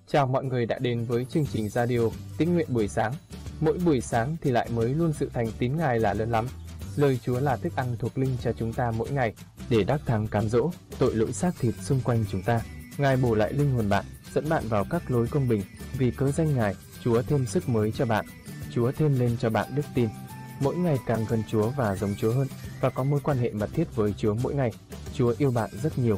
Chào mọi người đã đến với chương trình radio Tín nguyện buổi sáng. Mỗi buổi sáng thì lại mới luôn sự thành tín Ngài là lớn lắm. Lời Chúa là thức ăn thuộc linh cho chúng ta mỗi ngày để đắc thắng cám dỗ tội lỗi xác thịt xung quanh chúng ta. Ngài bổ lại linh hồn bạn, dẫn bạn vào các lối công bình. Vì cớ danh Ngài, Chúa thêm sức mới cho bạn. Chúa thêm lên cho bạn đức tin. Mỗi ngày càng gần Chúa và giống Chúa hơn và có mối quan hệ mật thiết với Chúa mỗi ngày. Chúa yêu bạn rất nhiều.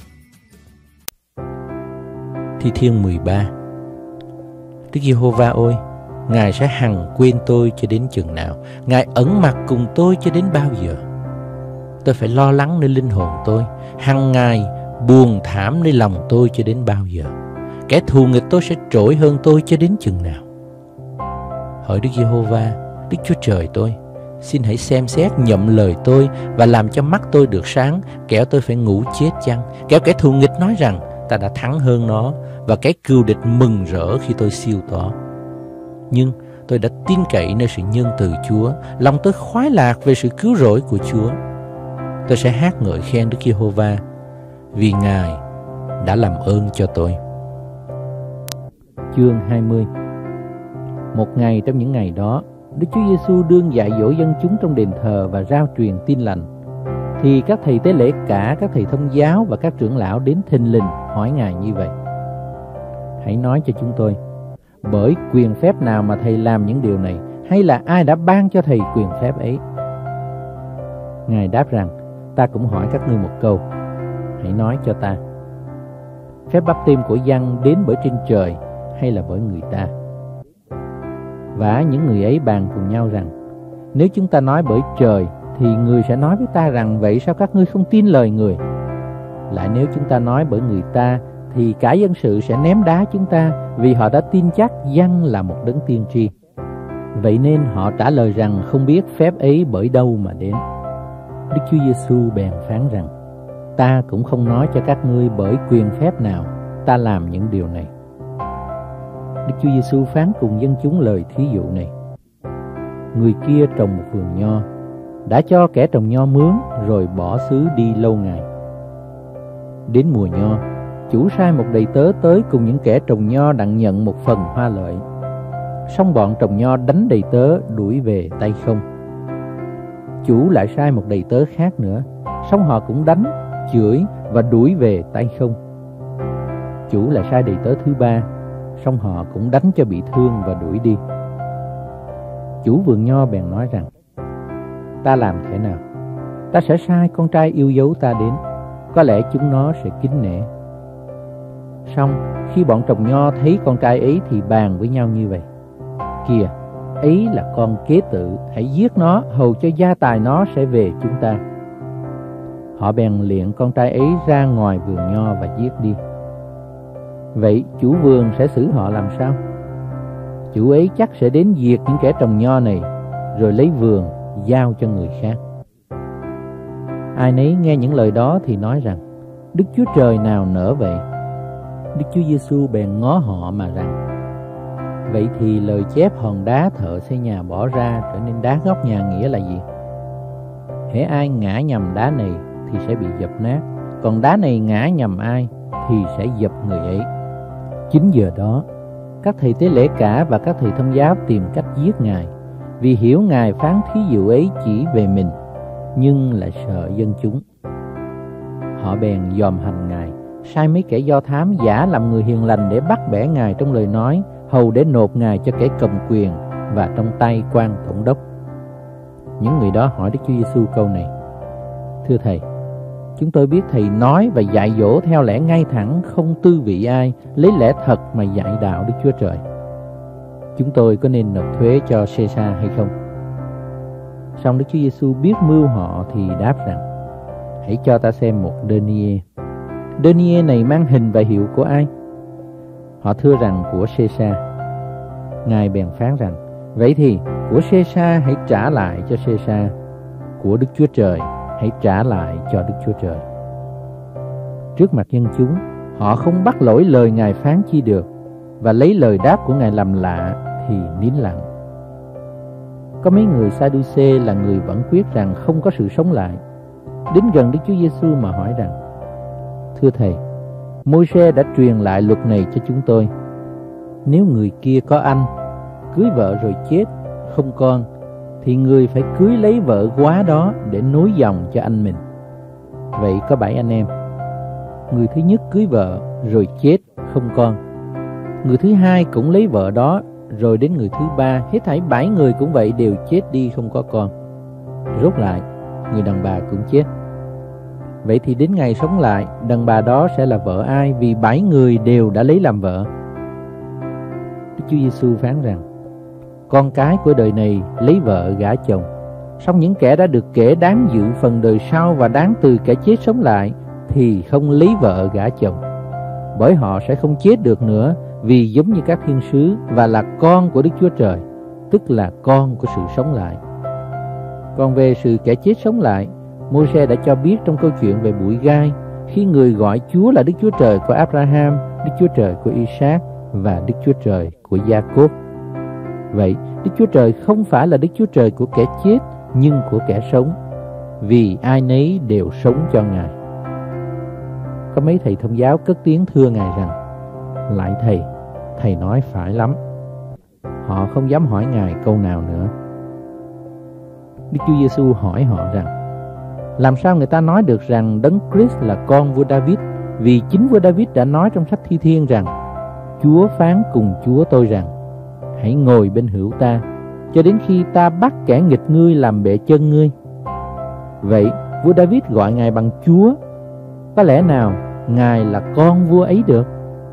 Thi Thiên 13. Đức Giê-hô-va ơi, Ngài sẽ hằng quên tôi cho đến chừng nào? Ngài ẩn mặt cùng tôi cho đến bao giờ? Tôi phải lo lắng nơi linh hồn tôi, hằng ngày buồn thảm nơi lòng tôi cho đến bao giờ? Kẻ thù nghịch tôi sẽ trỗi hơn tôi cho đến chừng nào? Hỡi Đức Giê-hô-va, Đức Chúa Trời tôi, xin hãy xem xét nhậm lời tôi và làm cho mắt tôi được sáng, kẻo tôi phải ngủ chết chăng? Kẻo kẻ thù nghịch nói rằng ta đã thắng hơn nó, và cái cừu địch mừng rỡ khi tôi siêu tỏ. Nhưng tôi đã tin cậy nơi sự nhân từ Chúa, lòng tôi khoái lạc về sự cứu rỗi của Chúa. Tôi sẽ hát ngợi khen Đức Giê-hô-va, vì Ngài đã làm ơn cho tôi. Chương 20. Một ngày trong những ngày đó, Đức Chúa Giêsu đương dạy dỗ dân chúng trong đền thờ và rao truyền tin lành. Thì các thầy tế lễ cả, các thầy thông giáo và các trưởng lão đến thình lình hỏi Ngài như vậy: hãy nói cho chúng tôi, bởi quyền phép nào mà thầy làm những điều này, hay là ai đã ban cho thầy quyền phép ấy? Ngài đáp rằng: ta cũng hỏi các ngươi một câu, hãy nói cho ta, phép báp têm của Giăng đến bởi trên trời hay là bởi người ta? Và những người ấy bàn cùng nhau rằng: nếu chúng ta nói bởi trời, thì người sẽ nói với ta rằng: vậy sao các ngươi không tin lời người? Lại nếu chúng ta nói bởi người ta, thì cả dân sự sẽ ném đá chúng ta, vì họ đã tin chắc Giăng là một đấng tiên tri. Vậy nên họ trả lời rằng không biết phép ấy bởi đâu mà đến. Đức Chúa Giêsu bèn phán rằng: ta cũng không nói cho các ngươi bởi quyền phép nào ta làm những điều này. Đức Chúa Giêsu phán cùng dân chúng lời thí dụ này: người kia trồng một vườn nho, đã cho kẻ trồng nho mướn, rồi bỏ xứ đi lâu ngày. Đến mùa nho, chủ sai một đầy tớ tới cùng những kẻ trồng nho đặng nhận một phần hoa lợi. Xong bọn trồng nho đánh đầy tớ, đuổi về tay không. Chủ lại sai một đầy tớ khác nữa, xong họ cũng đánh, chửi và đuổi về tay không. Chủ lại sai đầy tớ thứ ba, xong họ cũng đánh cho bị thương và đuổi đi. Chủ vườn nho bèn nói rằng: ta làm thế nào? Ta sẽ sai con trai yêu dấu ta đến, có lẽ chúng nó sẽ kính nể. Xong khi bọn trồng nho thấy con trai ấy thì bàn với nhau như vậy: kìa, ấy là con kế tự, hãy giết nó, hầu cho gia tài nó sẽ về chúng ta. Họ bèn liệng con trai ấy ra ngoài vườn nho và giết đi. Vậy chủ vườn sẽ xử họ làm sao? Chủ ấy chắc sẽ đến diệt những kẻ trồng nho này, rồi lấy vườn giao cho người khác. Ai nấy nghe những lời đó thì nói rằng: Đức Chúa Trời nào nỡ vậy? Đức Chúa Giêsu bèn ngó họ mà rằng: vậy thì lời chép hòn đá thợ xây nhà bỏ ra trở nên đá góc nhà nghĩa là gì? Hễ ai ngã nhầm đá này thì sẽ bị dập nát, còn đá này ngã nhầm ai thì sẽ dập người ấy. Chính giờ đó, các thầy tế lễ cả và các thầy thông giáo tìm cách giết Ngài, vì hiểu Ngài phán thí dụ ấy chỉ về mình, nhưng lại sợ dân chúng. Họ bèn dòm hành Ngài, sai mấy kẻ do thám giả làm người hiền lành để bắt bẻ Ngài trong lời nói, hầu để nộp Ngài cho kẻ cầm quyền và trong tay quan thống đốc. Những người đó hỏi Đức Chúa Giêsu câu này: thưa Thầy, chúng tôi biết Thầy nói và dạy dỗ theo lẽ ngay thẳng, không tư vị ai, lấy lẽ thật mà dạy đạo Đức Chúa Trời. Chúng tôi có nên nộp thuế cho Caesar hay không? Song Đức Chúa Giêsu biết mưu họ thì đáp rằng: hãy cho ta xem một denier. Denier này mang hình và hiệu của ai? Họ thưa rằng của Caesar. Ngài bèn phán rằng: vậy thì của Caesar hãy trả lại cho Caesar, của Đức Chúa Trời hãy trả lại cho Đức Chúa Trời. Trước mặt dân chúng, họ không bắt lỗi lời Ngài phán chi được, và lấy lời đáp của Ngài làm lạ thì nín lặng. Có mấy người Sa-đu-xê là người vẫn quyết rằng không có sự sống lại, đến gần Đức Chúa Giêsu mà hỏi rằng: thưa Thầy, Môi-se đã truyền lại luật này cho chúng tôi, Nếu người kia có anh, cưới vợ rồi chết, không con, thì người phải cưới lấy vợ góa đó để nối dòng cho anh mình. Vậy có 7 anh em. Người thứ nhất cưới vợ rồi chết, không con. Người thứ hai cũng lấy vợ đó, rồi đến người thứ ba, hết thảy 7 người cũng vậy, đều chết đi không có con. Rốt lại, người đàn bà cũng chết. Vậy thì đến ngày sống lại, đàn bà đó sẽ là vợ ai, vì 7 người đều đã lấy làm vợ? Đức Chúa Giêsu phán rằng, con cái của đời này lấy vợ gả chồng, song những kẻ đã được kể đáng dự phần đời sau và đáng từ kẻ chết sống lại thì không lấy vợ gả chồng, bởi họ sẽ không chết được nữa, vì giống như các thiên sứ và là con của Đức Chúa Trời, tức là con của sự sống lại. Còn về sự kẻ chết sống lại, Môi-se đã cho biết trong câu chuyện về bụi gai, khi người gọi Chúa là Đức Chúa Trời của Abraham, Đức Chúa Trời của Isaac và Đức Chúa Trời của Gia-cốp. Vậy, Đức Chúa Trời không phải là Đức Chúa Trời của kẻ chết, nhưng của kẻ sống, vì ai nấy đều sống cho Ngài. Có mấy thầy thông giáo cất tiếng thưa Ngài rằng, lạy Thầy nói phải lắm. Họ không dám hỏi Ngài câu nào nữa. Đức Chúa Giêsu hỏi họ rằng, làm sao người ta nói được rằng Đấng Christ là con vua David? Vì chính vua David đã nói trong sách Thi Thiên rằng, Chúa phán cùng Chúa tôi rằng, hãy ngồi bên hữu ta, cho đến khi ta bắt kẻ nghịch ngươi làm bệ chân ngươi. Vậy, vua David gọi Ngài bằng Chúa, có lẽ nào Ngài là con vua ấy được?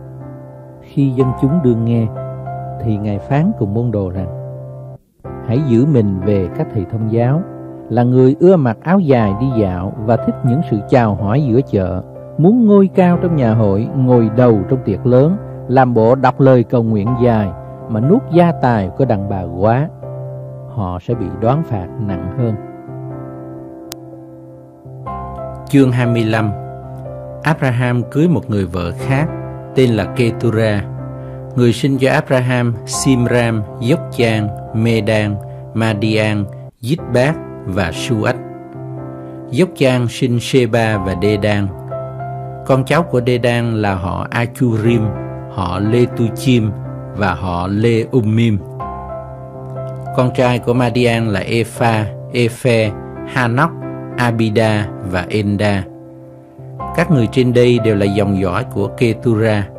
Khi dân chúng đương nghe, thì Ngài phán cùng môn đồ rằng, hãy giữ mình về các thầy thông giáo, là người ưa mặc áo dài đi dạo và thích những sự chào hỏi giữa chợ, muốn ngôi cao trong nhà hội, ngồi đầu trong tiệc lớn, làm bộ đọc lời cầu nguyện dài, mà nuốt gia tài của đàn bà góa. Họ sẽ bị đoán phạt nặng hơn. Chương 25. Abraham cưới một người vợ khác tên là Ketura. Người sinh cho Abraham Simram, Jokshan, Medan, Madian, Dibbat và Suach. Jokshan sinh Sheba và Dedan. Con cháu của Dedan là họ Achurim, họ Letuchim và họ Leummim. Con trai của Madian là Epha, Ephe, Hanok, Abida và Enda. Các người trên đây đều là dòng dõi của Ketura.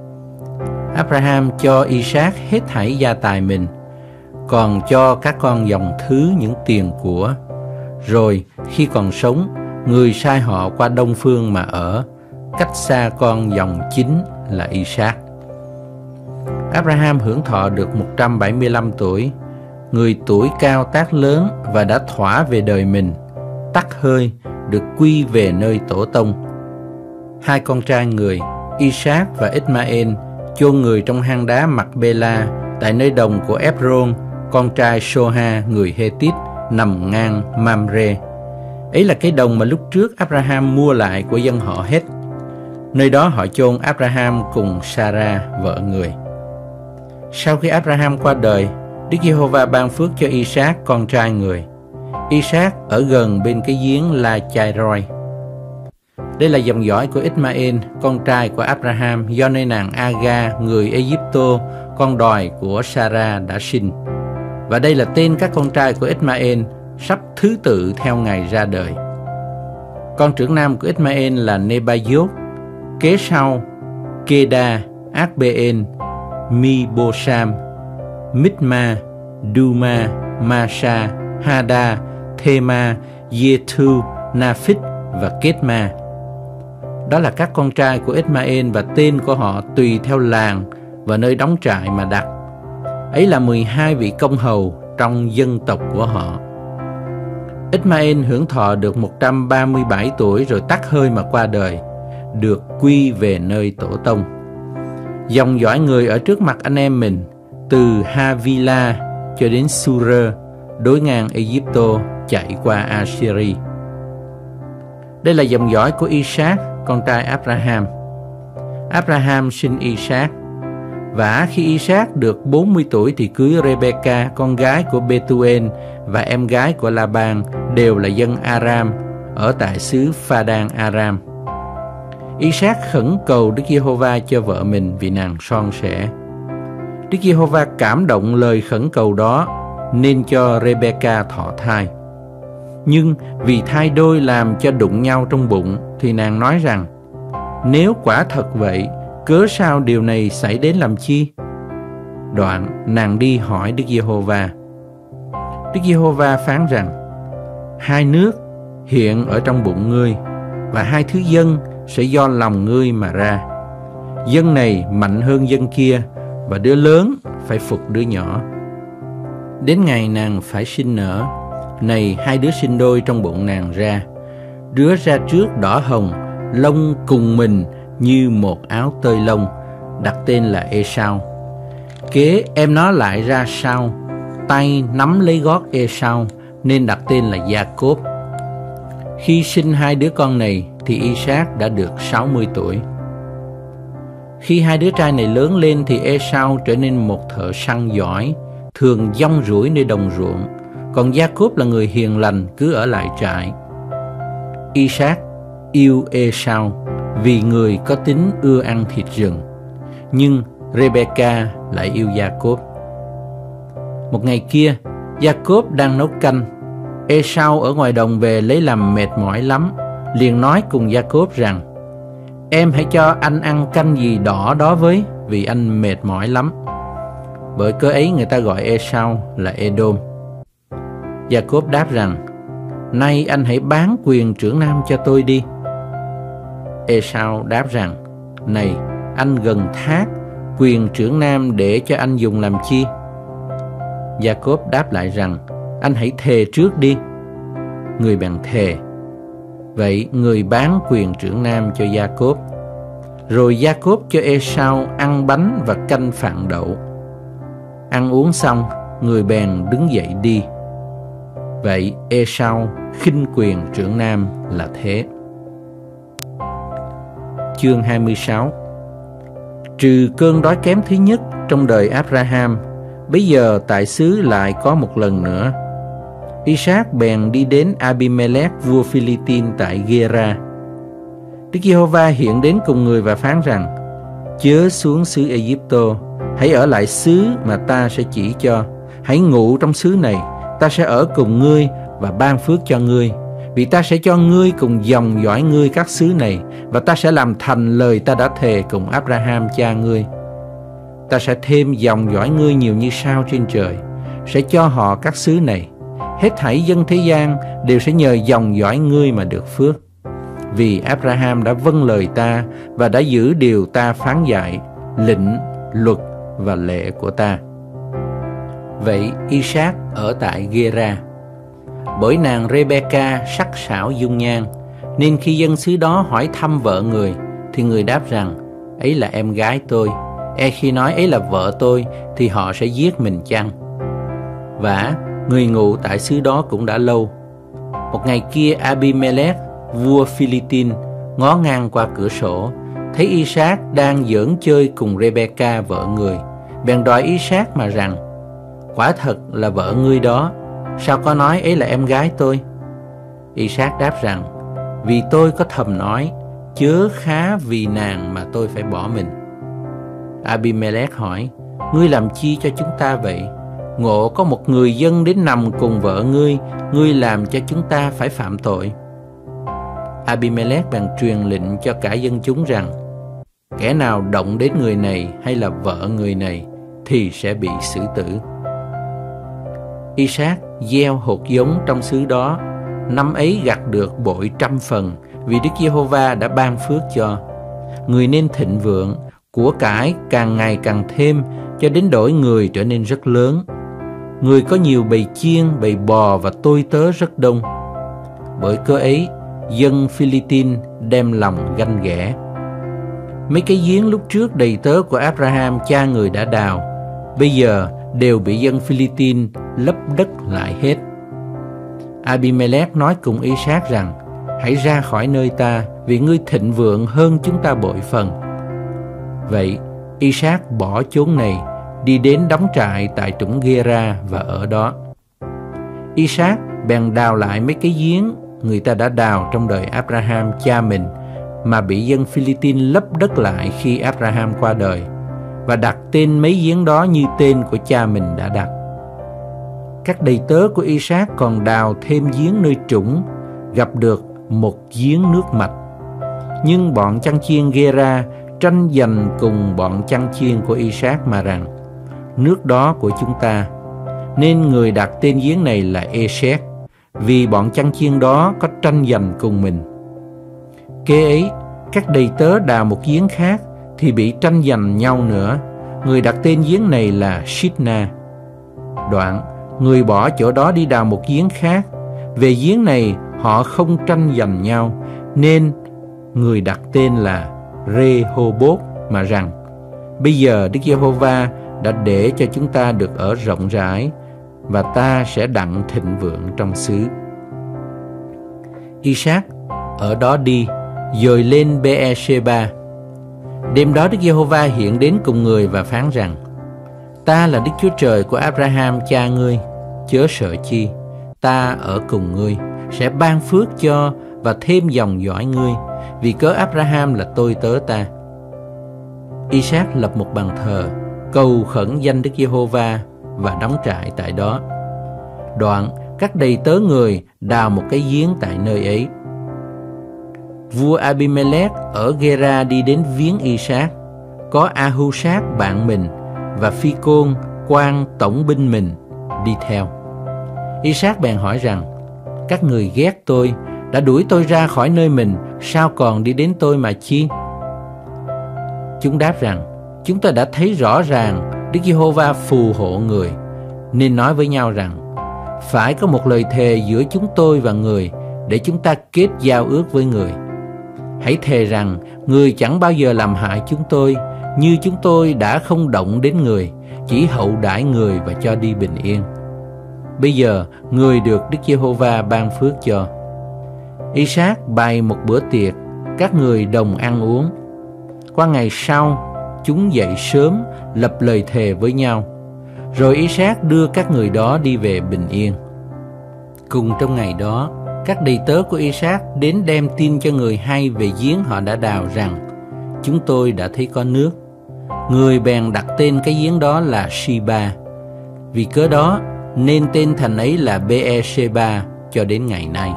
Abraham cho Isaac hết thảy gia tài mình, còn cho các con dòng thứ những tiền của. Rồi khi còn sống, người sai họ qua đông phương mà ở, cách xa con dòng chính là Isaac. Abraham hưởng thọ được 175 tuổi, người tuổi cao tác lớn và đã thỏa về đời mình, tắt hơi, được quy về nơi tổ tông. Hai con trai người, Isaac và Ismael, chôn người trong hang đá Macpela tại nơi đồng của Ebron, con trai Soha người Hethit, nằm ngang Mamre. Ấy là cái đồng mà lúc trước Abraham mua lại của dân họ Heth. Nơi đó họ chôn Abraham cùng Sarah vợ người. Sau khi Abraham qua đời, Đức Giê-hô-va ban phước cho Isaac con trai người. Isaac ở gần bên cái giếng La Chai-roi. Đây là dòng dõi của Ismael, con trai của Abraham, do nơi nàng Aga, người Ai-cập, con đòi của Sarah đã sinh. Và đây là tên các con trai của Ismael, sắp thứ tự theo ngày ra đời. Con trưởng nam của Ismael là Nebayot, kế sau Keda, Akbeen, Mi-bosam, Mithma, Duma, Masa, Hada, Thema, Yethu, Naphit và Ketma. Đó là các con trai của Ismael và tên của họ tùy theo làng và nơi đóng trại mà đặt. Ấy là 12 vị công hầu trong dân tộc của họ. Ismael hưởng thọ được 137 tuổi rồi tắt hơi mà qua đời, được quy về nơi tổ tông. Dòng dõi người ở trước mặt anh em mình, từ Havila cho đến Sur, đối ngang Ai-cập chạy qua Assyri. Đây là dòng dõi của Isaac, con trai Abraham. Abraham sinh Isaac. Và khi Isaac được 40 tuổi thì cưới Rebecca, con gái của Betuel và em gái của Laban, đều là dân Aram, ở tại xứ Phadan Aram. Isaac khẩn cầu Đức Giê-hô-va cho vợ mình vì nàng son sẻ. Đức Giê-hô-va cảm động lời khẩn cầu đó nên cho Rê-bê-ca thọ thai. Nhưng vì thai đôi làm cho đụng nhau trong bụng, thì nàng nói rằng: nếu quả thật vậy, cớ sao điều này xảy đến làm chi? Đoạn nàng đi hỏi Đức Giê-hô-va. Đức Giê-hô-va phán rằng: hai nước hiện ở trong bụng ngươi, và hai thứ dân sẽ do lòng ngươi mà ra. Dân này mạnh hơn dân kia, và đứa lớn phải phục đứa nhỏ. Đến ngày nàng phải sinh nở, này hai đứa sinh đôi trong bụng nàng ra. Đứa ra trước đỏ hồng, lông cùng mình như một áo tơi lông, đặt tên là Ê-sau. Kế em nó lại ra sau, tay nắm lấy gót Ê-sau, nên đặt tên là Gia-cốp. Khi sinh hai đứa con này thì I-sát đã được 60 tuổi. Khi hai đứa trai này lớn lên thì Ê-sau trở nên một thợ săn giỏi, thường dong ruổi nơi đồng ruộng, còn Gia-cốp là người hiền lành, cứ ở lại trại. I-sát yêu Ê-sau vì người có tính ưa ăn thịt rừng, nhưng Rê-bê-ca lại yêu Gia-cốp. Một ngày kia, Gia-cốp đang nấu canh. Ê-sau ở ngoài đồng về lấy làm mệt mỏi lắm, liền nói cùng Gia-cốp rằng: em hãy cho anh ăn canh gì đỏ đó với, vì anh mệt mỏi lắm. Bởi cớ ấy người ta gọi Ê-sau là Ê-đôm. Gia-cốp đáp rằng: nay anh hãy bán quyền trưởng nam cho tôi đi. Ê-sau đáp rằng: này, anh gần thác quyền trưởng nam để cho anh dùng làm chi? Gia-cốp đáp lại rằng: anh hãy thề trước đi. Người bèn thề. Vậy người bán quyền trưởng nam cho Gia-cốp. Rồi Gia-cốp cho Ê-sau ăn bánh và canh phạn đậu. Ăn uống xong, người bèn đứng dậy đi. Vậy Ê-sau khinh quyền trưởng nam là thế. Chương 26. Trừ cơn đói kém thứ nhất trong đời Abraham, bây giờ tại xứ lại có một lần nữa. I-sát bèn đi đến Abimelech vua Phi-li-tin tại Gê-ra. Đức Giê-hô-va hiện đến cùng người và phán rằng: chớ xuống xứ Ê-díp-tô, hãy ở lại xứ mà ta sẽ chỉ cho. Hãy ngụ trong xứ này, ta sẽ ở cùng ngươi và ban phước cho ngươi, vì ta sẽ cho ngươi cùng dòng dõi ngươi các xứ này, và ta sẽ làm thành lời ta đã thề cùng Abraham cha ngươi. Ta sẽ thêm dòng dõi ngươi nhiều như sao trên trời, sẽ cho họ các xứ này. Hết thảy dân thế gian đều sẽ nhờ dòng dõi ngươi mà được phước, vì Abraham đã vâng lời ta và đã giữ điều ta phán dạy, lệnh, luật và lệ của ta. Vậy I-sát ở tại Gê-ra. Bởi nàng Rê-bê-ca sắc sảo dung nhan, nên khi dân xứ đó hỏi thăm vợ người, thì người đáp rằng: ấy là em gái tôi. Khi nói ấy là vợ tôi, thì họ sẽ giết mình chăng? Vả, người ngụ tại xứ đó cũng đã lâu. Một ngày kia, Abimelech vua Phi-li-tin ngó ngang qua cửa sổ, thấy I-sát đang giỡn chơi cùng Rê-bê-ca vợ người, bèn đòi I-sát mà rằng: quả thật là vợ ngươi đó, sao có nói ấy là em gái tôi? I-sát đáp rằng: vì tôi có thầm nói, chớ khá vì nàng mà tôi phải bỏ mình. Abimelech hỏi: ngươi làm chi cho chúng ta vậy? Ngộ có một người dân đến nằm cùng vợ ngươi, ngươi làm cho chúng ta phải phạm tội. Abimelech bèn truyền lệnh cho cả dân chúng rằng: kẻ nào động đến người này hay là vợ người này thì sẽ bị xử tử. I-sát gieo hột giống trong xứ đó, năm ấy gặt được bội 100 phần, vì Đức Giê-hô-va đã ban phước cho. Người nên thịnh vượng, của cải càng ngày càng thêm, cho đến đổi người trở nên rất lớn. Người có nhiều bầy chiên, bầy bò và tôi tớ rất đông. Bởi cớ ấy, dân Phi-li-tin đem lòng ganh ghẻ. Mấy cái giếng lúc trước đầy tớ của Abraham cha người đã đào, bây giờ đều bị dân Phi-li-tin lấp đất lại hết. Abimelech nói cùng I-sát rằng: hãy ra khỏi nơi ta, vì ngươi thịnh vượng hơn chúng ta bội phần. Vậy I-sát bỏ chốn này, đi đến đóng trại tại trũng Gê-ra và ở đó. I-sát bèn đào lại mấy cái giếng người ta đã đào trong đời Abraham cha mình, mà bị dân Phi-li-tin lấp đất lại khi Abraham qua đời. và đặt tên mấy giếng đó như tên của cha mình đã đặt. Các đầy tớ của Isaac còn đào thêm giếng nơi trũng, gặp được một giếng nước mạch. Nhưng bọn chăn chiên Gera tranh giành cùng bọn chăn chiên của Isaac mà rằng: nước đó của chúng ta. Nên người đặt tên giếng này là Esek, vì bọn chăn chiên đó có tranh giành cùng mình. Kế ấy, các đầy tớ đào một giếng khác thì bị tranh giành nhau nữa. Người đặt tên giếng này là Shitna. Đoạn, người bỏ chỗ đó đi đào một giếng khác. Về giếng này họ không tranh giành nhau, nên người đặt tên là Rehoboth mà rằng: bây giờ Đức Giê-hô-va đã để cho chúng ta được ở rộng rãi, và ta sẽ đặng thịnh vượng trong xứ. Isaac ở đó đi, dời lên Be-e-sheba. Đêm đó Đức Giê-hô-va hiện đến cùng người và phán rằng: ta là Đức Chúa Trời của Abraham cha ngươi, chớ sợ chi. Ta ở cùng ngươi, sẽ ban phước cho và thêm dòng dõi ngươi, vì cớ Abraham là tôi tớ ta. Isaac lập một bàn thờ, cầu khẩn danh Đức Giê-hô-va và đóng trại tại đó. Đoạn, các đầy tớ người đào một cái giếng tại nơi ấy. Vua Abimelech ở Gera đi đến viếng Isaac, có Ahusat bạn mình và Phi-côn quan tổng binh mình đi theo. Isaac bèn hỏi rằng: các người ghét tôi, đã đuổi tôi ra khỏi nơi mình, sao còn đi đến tôi mà chi? Chúng đáp rằng: chúng ta đã thấy rõ ràng Đức Giê-hô-va phù hộ người, nên nói với nhau rằng: phải có một lời thề giữa chúng tôi và người, để chúng ta kết giao ước với người. Hãy thề rằng người chẳng bao giờ làm hại chúng tôi, như chúng tôi đã không động đến người, chỉ hậu đãi người và cho đi bình yên. Bây giờ người được Đức Giê-hô-va ban phước cho. Isaac bày một bữa tiệc, các người đồng ăn uống. Qua ngày sau, chúng dậy sớm, lập lời thề với nhau. Rồi Isaac đưa các người đó đi về bình yên. Cùng trong ngày đó, các đầy tớ của Isaac đến đem tin cho người hay về giếng họ đã đào rằng: chúng tôi đã thấy có nước. Người bèn đặt tên cái giếng đó là Shiba. Vì cớ đó nên tên thành ấy là Be-e-sheba cho đến ngày nay.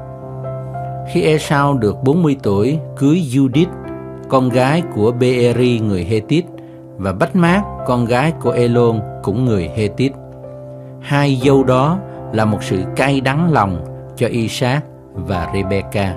Khi Esau được 40 tuổi, cưới Judith, con gái của Beeri người Hethit, và Bách Mát, con gái của Elon cũng người Hethit. Hai dâu đó là một sự cay đắng lòng cho Isaac và Rebecca.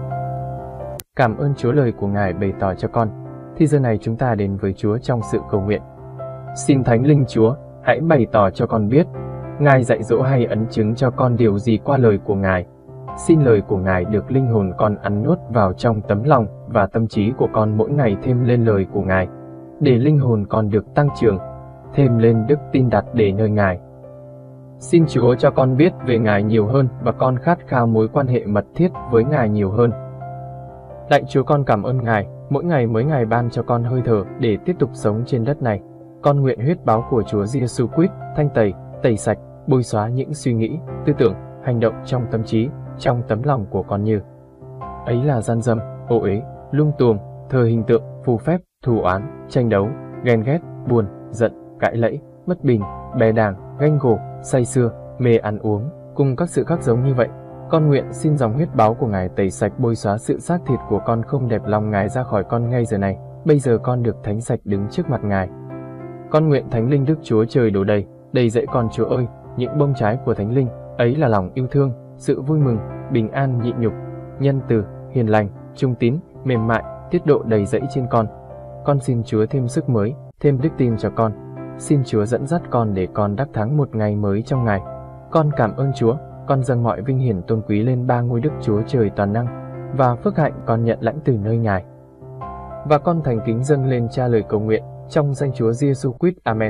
Cảm ơn Chúa lời của Ngài bày tỏ cho con. Thì giờ này chúng ta đến với Chúa trong sự cầu nguyện. Xin Thánh Linh Chúa, hãy bày tỏ cho con biết, Ngài dạy dỗ hay ấn chứng cho con điều gì qua lời của Ngài. Xin lời của Ngài được linh hồn con ăn nuốt vào trong tấm lòng và tâm trí của con mỗi ngày thêm lên lời của Ngài, để linh hồn con được tăng trưởng, thêm lên đức tin đặt để nơi Ngài. Xin Chúa cho con biết về Ngài nhiều hơn và con khát khao mối quan hệ mật thiết với Ngài nhiều hơn. Lạy Chúa, con cảm ơn Ngài, mỗi ngày ban cho con hơi thở để tiếp tục sống trên đất này. Con nguyện huyết báu của Chúa Giêsu Christ thanh tẩy sạch, bôi xóa những suy nghĩ, tư tưởng, hành động trong tâm trí, trong tấm lòng của con như ấy là gian dâm, ô uế, lung tuồng, thờ hình tượng, phù phép, thù oán, tranh đấu, ghen ghét, buồn, giận, cãi lẫy, bất bình, bè đảng, ganh gổ, say sưa, mê ăn uống, cùng các sự khác giống như vậy. Con nguyện xin dòng huyết báu của Ngài tẩy sạch, bôi xóa sự xác thịt của con không đẹp lòng Ngài ra khỏi con ngay giờ này. Bây giờ con được thánh sạch đứng trước mặt Ngài. Con nguyện Thánh Linh Đức Chúa Trời đổ đầy dẫy con. Chúa ơi, những bông trái của Thánh Linh ấy là lòng yêu thương, sự vui mừng, bình an, nhịn nhục, nhân từ, hiền lành, trung tín, mềm mại, tiết độ đầy dẫy trên con. Con xin Chúa thêm sức mới, thêm đức tin cho con. Xin Chúa dẫn dắt con để con đắc thắng một ngày mới trong Ngài. Con cảm ơn Chúa, con dâng mọi vinh hiển tôn quý lên ba ngôi Đức Chúa Trời toàn năng, và phước hạnh con nhận lãnh từ nơi Ngài. Và con thành kính dâng lên Cha lời cầu nguyện trong danh Chúa Giêsu Christ. Amen.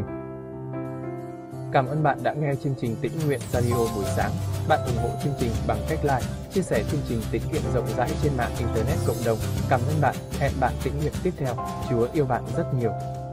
Cảm ơn bạn đã nghe chương trình Tĩnh Nguyện Radio buổi sáng. Bạn ủng hộ chương trình bằng cách like, chia sẻ chương trình tĩnh nguyện rộng rãi trên mạng Internet cộng đồng. Cảm ơn bạn. Hẹn bạn tĩnh nguyện tiếp theo. Chúa yêu bạn rất nhiều.